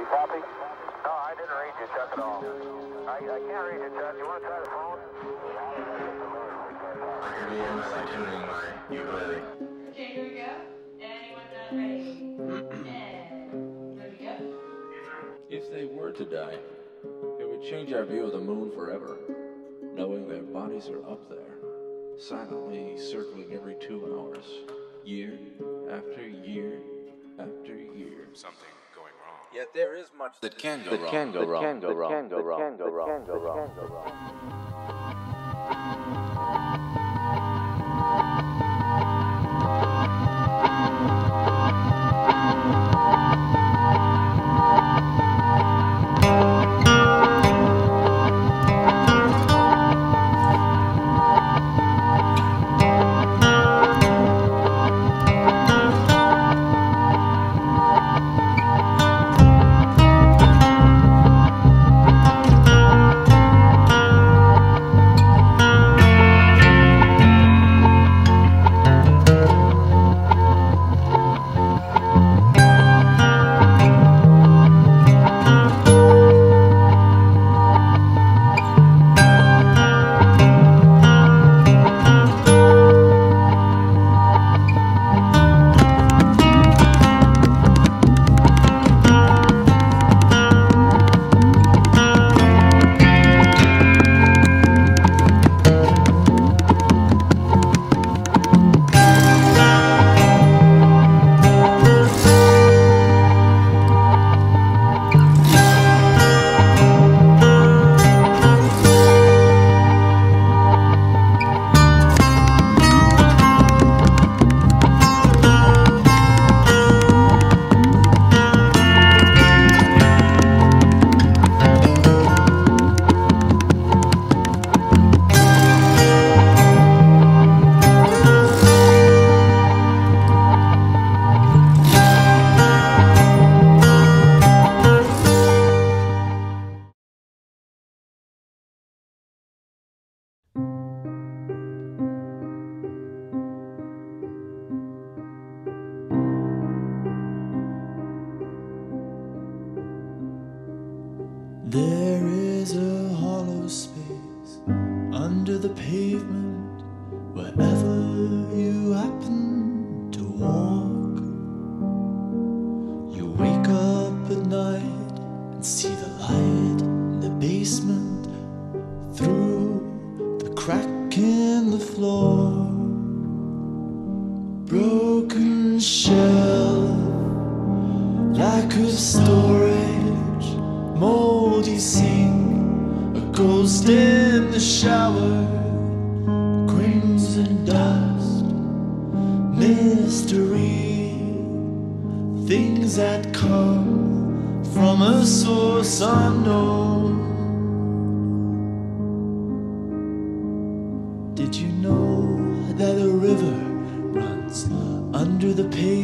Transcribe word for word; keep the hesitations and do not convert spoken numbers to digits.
You copy? No, I didn't read you, Chuck, at all. I, I can't read you, Chuck. You want to try the phone? Here we am as I tuning my ukulele. Okay, here we go. Anyone not ready? And here we go. If they were to die, it would change our view of the moon forever, knowing their bodies are up there, silently circling every two hours, year after year after year. Something going wrong. Yet there is much that can go That wrong. can go wrong. That can go wrong. That can go wrong. That can go wrong. That can go wrong. That can go wrong. There is a hollow space under the pavement wherever you happen to walk. You wake up at night and see the light in the basement through the crack in the floor. Broken shell, lack of storage, moldy sink, a ghost in the shower, grains and dust, mystery, things that come from a source unknown. Did you know that a river runs under the pavement?